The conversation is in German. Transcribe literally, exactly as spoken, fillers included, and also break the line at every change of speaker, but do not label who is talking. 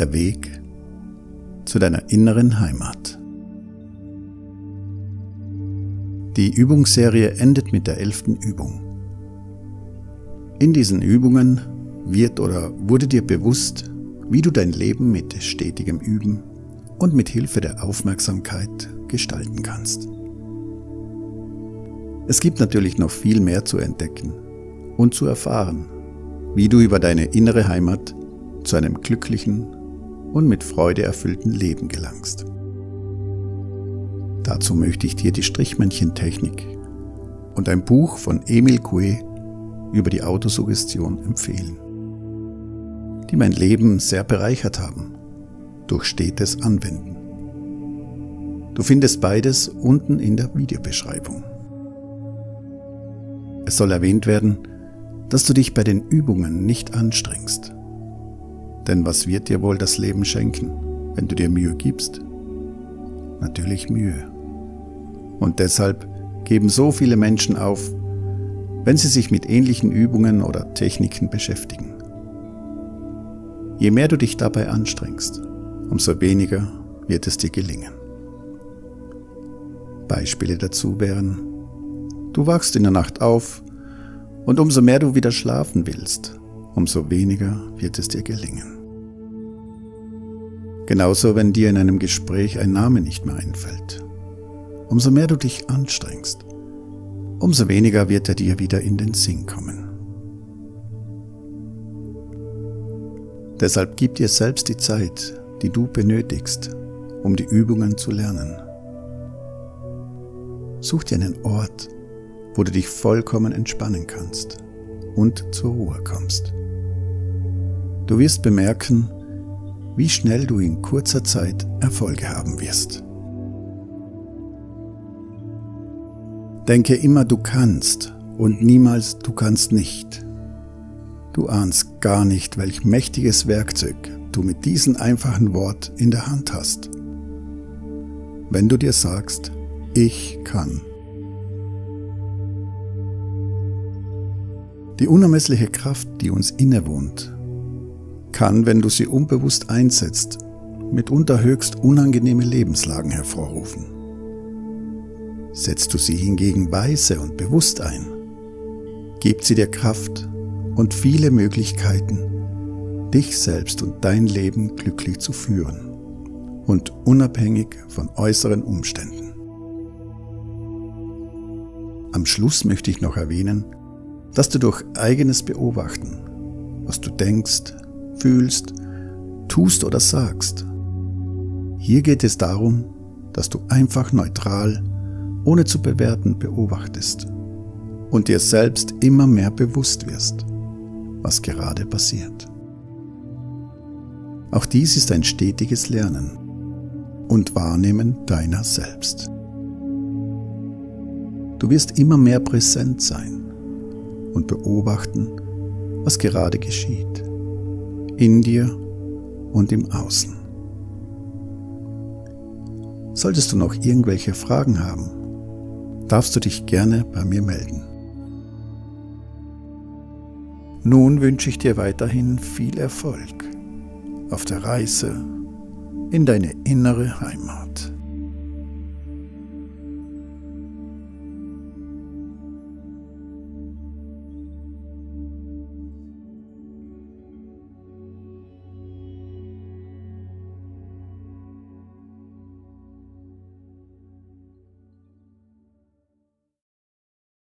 Der Weg zu deiner inneren Heimat. Die Übungsserie endet mit der elften Übung. In diesen Übungen wird oder wurde dir bewusst, wie du dein Leben mit stetigem Üben und mit Hilfe der Aufmerksamkeit gestalten kannst. Es gibt natürlich noch viel mehr zu entdecken und zu erfahren, wie du über deine innere Heimat zu einem glücklichen und mit Freude erfüllten Leben gelangst. Dazu möchte ich dir die Strichmännchentechnik und ein Buch von Emil Coué über die Autosuggestion empfehlen, die mein Leben sehr bereichert haben durch stetes Anwenden. Du findest beides unten in der Videobeschreibung. Es soll erwähnt werden, dass du dich bei den Übungen nicht anstrengst. Denn was wird dir wohl das Leben schenken, wenn du dir Mühe gibst? Natürlich Mühe. Und deshalb geben so viele Menschen auf, wenn sie sich mit ähnlichen Übungen oder Techniken beschäftigen. Je mehr du dich dabei anstrengst, umso weniger wird es dir gelingen. Beispiele dazu wären: Du wachst in der Nacht auf und umso mehr du wieder schlafen willst, umso weniger wird es dir gelingen. Genauso, wenn dir in einem Gespräch ein Name nicht mehr einfällt. Umso mehr du dich anstrengst, umso weniger wird er dir wieder in den Sinn kommen. Deshalb gib dir selbst die Zeit, die du benötigst, um die Übungen zu lernen. Such dir einen Ort, wo du dich vollkommen entspannen kannst und zur Ruhe kommst. Du wirst bemerken, wie schnell du in kurzer Zeit Erfolge haben wirst. Denke immer, du kannst und niemals, du kannst nicht. Du ahnst gar nicht, welch mächtiges Werkzeug du mit diesem einfachen Wort in der Hand hast. Wenn du dir sagst, ich kann. Die unermessliche Kraft, die uns innewohnt, kann, wenn du sie unbewusst einsetzt, mitunter höchst unangenehme Lebenslagen hervorrufen. Setzt du sie hingegen weise und bewusst ein, gibt sie dir Kraft und viele Möglichkeiten, dich selbst und dein Leben glücklich zu führen und unabhängig von äußeren Umständen. Am Schluss möchte ich noch erwähnen, dass du durch eigenes Beobachten, was du denkst, fühlst, tust oder sagst. Hier geht es darum, dass du einfach neutral, ohne zu bewerten, beobachtest und dir selbst immer mehr bewusst wirst, was gerade passiert. Auch dies ist ein stetiges Lernen und Wahrnehmen deiner selbst. Du wirst immer mehr präsent sein und beobachten, was gerade geschieht, in dir und im Außen. Solltest du noch irgendwelche Fragen haben, darfst du dich gerne bei mir melden. Nun wünsche ich dir weiterhin viel Erfolg auf der Reise in deine innere Heimat.